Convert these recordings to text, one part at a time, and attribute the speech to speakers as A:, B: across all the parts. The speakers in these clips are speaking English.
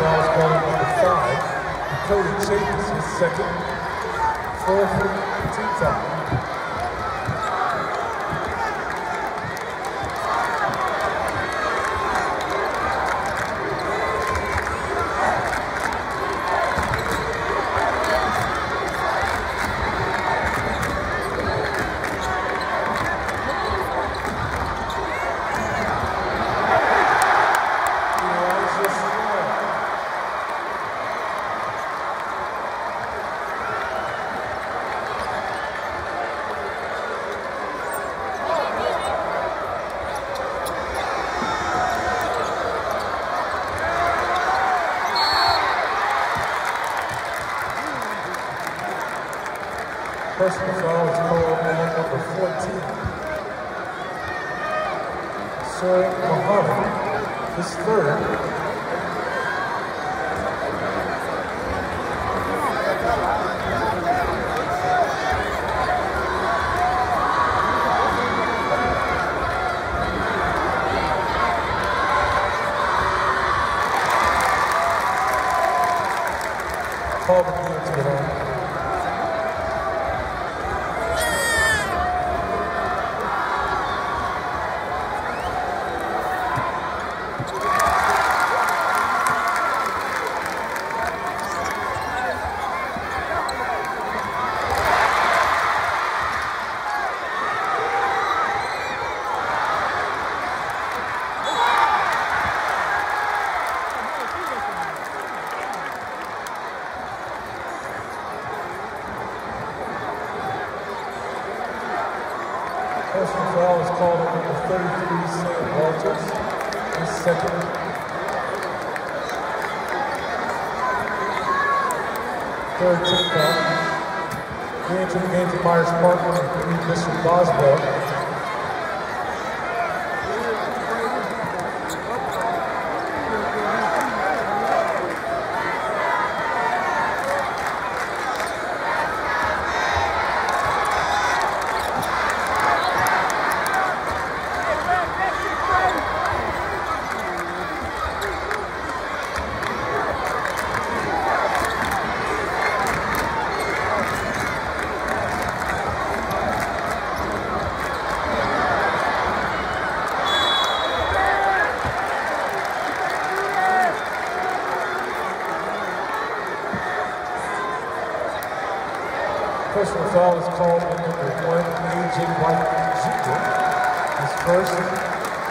A: foul is called on number 5. Cody Chapis, his second. 4th team foul. Personal foul is called on number 14. Sir Muhammad, his 3rd. Call the game to the line. Personal foul is called on number 33, Sam Walters, his 2nd. 3rd team foul. Re-entering the game for Myers Park will be Mr. Boswell. Personal foul is called on number 1, A.J. White Jr., his 1st.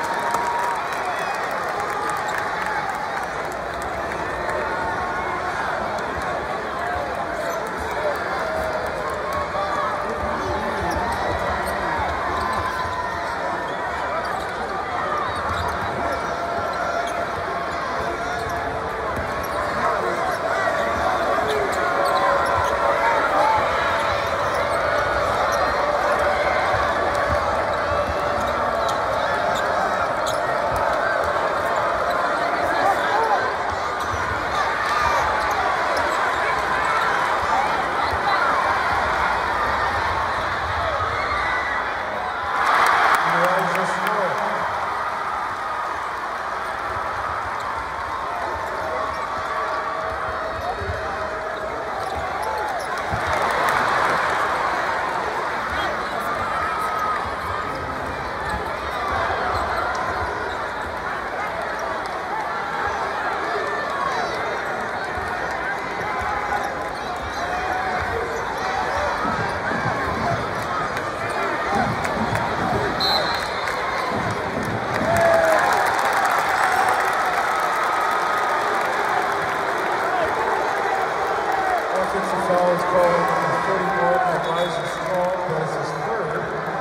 A: Offensive foul is called on 31, Elijah Strong, that is his 3rd.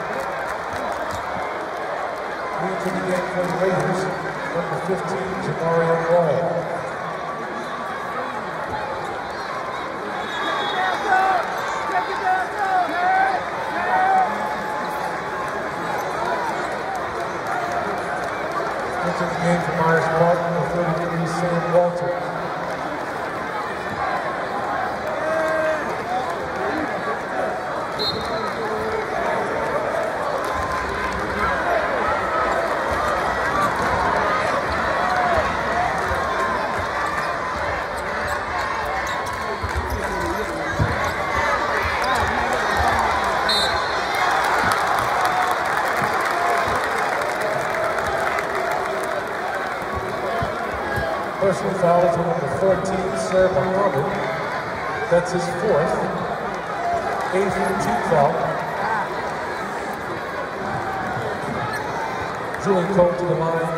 A: Leads in the game for the Raiders, number 15, Jamario Wall. Into the game for Myers Park, number 33, Sam Walters. personal foul is on number 14, Sir Muhammad. That's his fourth. 8th team foul. Julian Cole to the line.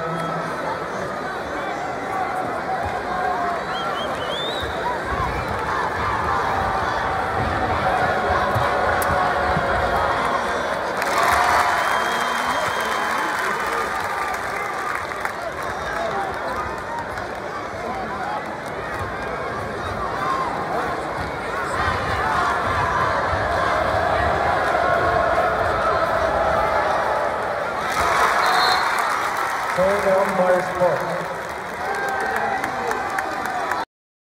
A: Turn down Myers Park.